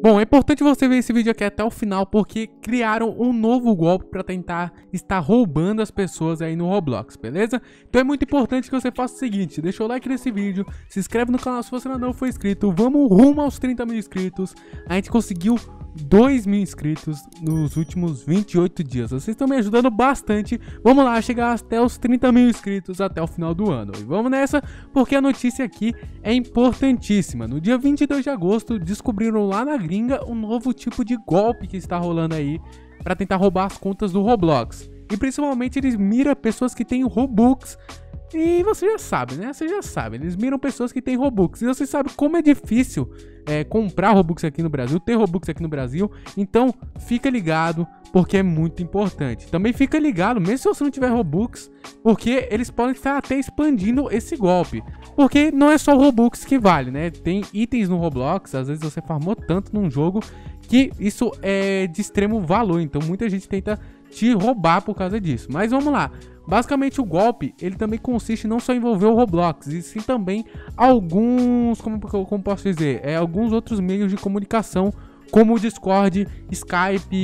Bom, é importante você ver esse vídeo aqui até o final, porque criaram um novo golpe para tentar estar roubando as pessoas aí no Roblox, beleza? Então é muito importante que você faça o seguinte, deixa o like nesse vídeo, se inscreve no canal se você ainda não for inscrito, vamos rumo aos 30 mil inscritos. A gente conseguiu 2 mil inscritos nos últimos 28 dias, vocês estão me ajudando bastante. Vamos lá, chegar até os 30 mil inscritos até o final do ano. E vamos nessa, porque a notícia aqui é importantíssima. No dia 22 de agosto, descobriram lá na gringa um novo tipo de golpe que está rolando aí para tentar roubar as contas do Roblox. E principalmente eles miram pessoas que têm Robux. E você já sabe, né? Você já sabe, eles miram pessoas que têm Robux. E você sabe como é difícil comprar Robux aqui no Brasil, ter Robux aqui no Brasil. Então, fica ligado, porque é muito importante. Também fica ligado, mesmo se você não tiver Robux, porque eles podem estar até expandindo esse golpe. Porque não é só Robux que vale, né? Tem itens no Roblox, às vezes você farmou tanto num jogo que isso é de extremo valor. Então, muita gente tenta te roubar por causa disso. Mas vamos lá. Basicamente o golpe, ele também consiste não só em envolver o Roblox, e sim também alguns, como posso dizer, alguns outros meios de comunicação, como o Discord, Skype,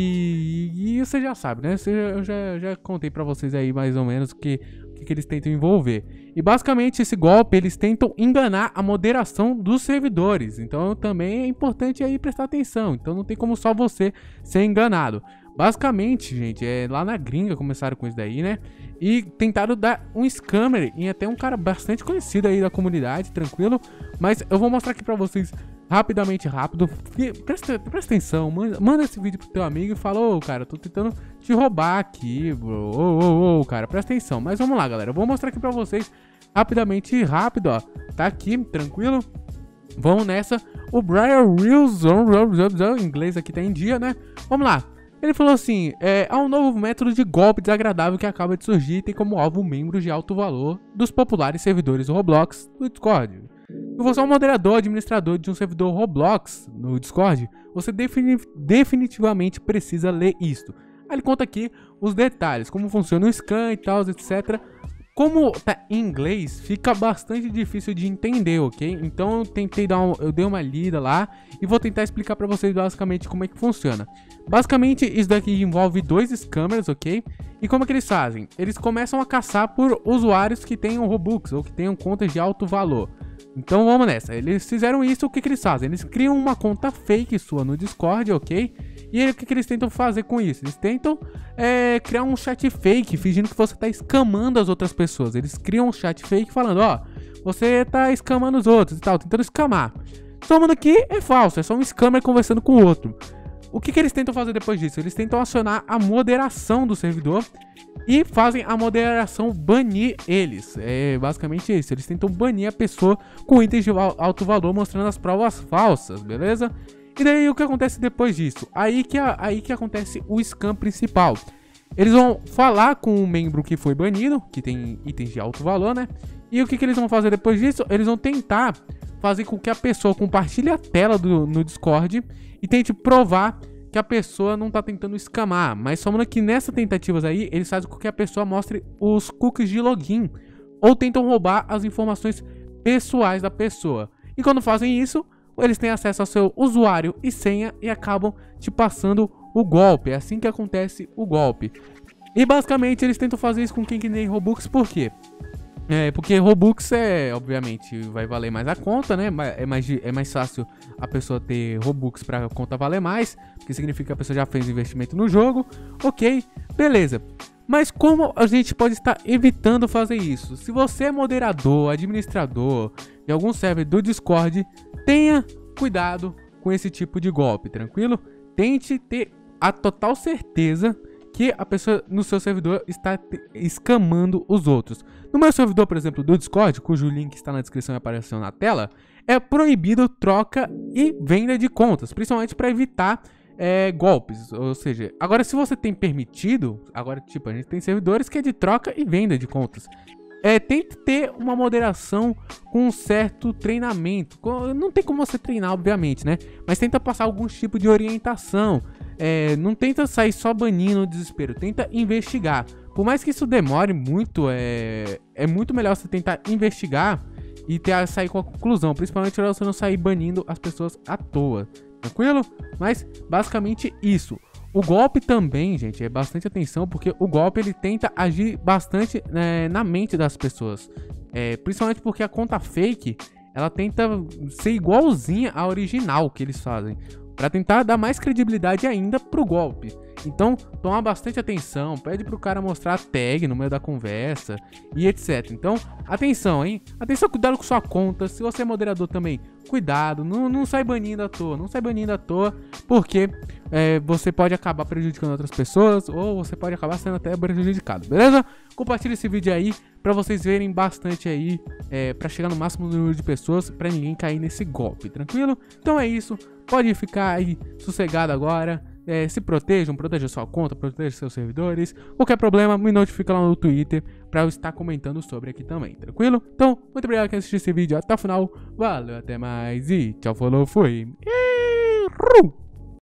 e você já sabe, né? Eu já contei pra vocês aí mais ou menos o que eles tentam envolver. E basicamente esse golpe, eles tentam enganar a moderação dos servidores, então também é importante aí prestar atenção, então não tem como só você ser enganado. Basicamente, gente, lá na gringa começaram com isso daí, né? E tentaram dar um scammer em até um cara bastante conhecido aí da comunidade, tranquilo? Mas eu vou mostrar aqui pra vocês rapidamente, rápido. Presta atenção, manda esse vídeo pro teu amigo e fala: ô, cara, eu tô tentando te roubar aqui, bro. Ô, cara, presta atenção. Mas vamos lá, galera, eu vou mostrar aqui pra vocês rapidamente, rápido, ó. Tá aqui, tranquilo? Vamos nessa. O Brian Wilson, em inglês aqui tá em dia, né? Vamos lá. Ele falou assim, há um novo método de golpe desagradável que acaba de surgir e tem como alvo membros de alto valor dos populares servidores do Roblox do Discord. Se você é um moderador ou administrador de um servidor Roblox no Discord, você definitivamente precisa ler isto. Aí ele conta aqui os detalhes, como funciona o scan e tal, etc. Como tá em inglês, fica bastante difícil de entender, ok? Então eu dei uma lida lá e vou tentar explicar pra vocês basicamente como é que funciona. Basicamente, isso daqui envolve 2 scammers, ok? E como é que eles fazem? Eles começam a caçar por usuários que tenham Robux ou que tenham contas de alto valor. Então vamos nessa, eles fizeram isso, o que eles fazem? Eles criam uma conta fake sua no Discord, ok? E aí, o que eles tentam fazer com isso? Eles tentam criar um chat fake, fingindo que você tá escamando as outras pessoas. Eles criam um chat fake falando, ó, você tá escamando os outros e tal, tentando escamar. Somando aqui é falso, é só um scammer conversando com o outro. O que eles tentam fazer depois disso? Eles tentam acionar a moderação do servidor e fazem a moderação banir eles. É basicamente isso, eles tentam banir a pessoa com itens de alto valor mostrando as provas falsas, beleza? E daí o que acontece depois disso? Aí que acontece o scam principal. Eles vão falar com o membro que foi banido, que tem itens de alto valor, né? E o que eles vão fazer depois disso? Eles vão tentar fazer com que a pessoa compartilhe a tela no Discord e tente provar que a pessoa não tá tentando escamar. Mas somando que nessas tentativas aí, eles fazem com que a pessoa mostre os cookies de login ou tentam roubar as informações pessoais da pessoa. E quando fazem isso, eles têm acesso ao seu usuário e senha e acabam te passando o golpe. É assim que acontece o golpe. E basicamente eles tentam fazer isso com quem tem Robux, por quê? Porque Robux obviamente, vai valer mais a conta, né? É mais fácil a pessoa ter Robux pra conta valer mais, porque significa que a pessoa já fez investimento no jogo. Ok, beleza. Mas como a gente pode estar evitando fazer isso? Se você é moderador, administrador de algum server do Discord, tenha cuidado com esse tipo de golpe, tranquilo? Tente ter a total certeza que a pessoa no seu servidor está escamando os outros. No meu servidor, por exemplo, do Discord, cujo link está na descrição e apareceu na tela, é proibido troca e venda de contas, principalmente para evitar golpes. Ou seja, agora se você tem permitido, agora tipo, a gente tem servidores que é de troca e venda de contas. Tente ter uma moderação com um certo treinamento. Não tem como você treinar, obviamente, né? Mas tenta passar algum tipo de orientação. Não tenta sair só banindo no desespero. Tenta investigar. Por mais que isso demore muito, é muito melhor você tentar investigar e sair com a conclusão. Principalmente pra você não sair banindo as pessoas à toa. tranquilo? Mas basicamente isso. O golpe também, gente, é bastante atenção, porque o golpe ele tenta agir bastante na mente das pessoas. Principalmente porque a conta fake, ela tenta ser igualzinha à original que eles fazem, pra tentar dar mais credibilidade ainda pro golpe. Então, toma bastante atenção, pede pro cara mostrar a tag no meio da conversa e etc. Então, atenção, hein? Atenção, cuidado com sua conta. Se você é moderador também, cuidado, não sai banindo à toa. Não sai banindo à toa, porque você pode acabar prejudicando outras pessoas ou você pode acabar sendo até prejudicado, beleza? Compartilhe esse vídeo aí pra vocês verem bastante aí, pra chegar no máximo número de pessoas, pra ninguém cair nesse golpe, tranquilo? Então é isso, pode ficar aí sossegado agora. Se protejam, proteja sua conta, proteja seus servidores. Qualquer problema, me notifica lá no Twitter pra eu estar comentando sobre aqui também, tranquilo? Então, muito obrigado por assistir esse vídeo até o final. Valeu, até mais e tchau, falou, fui.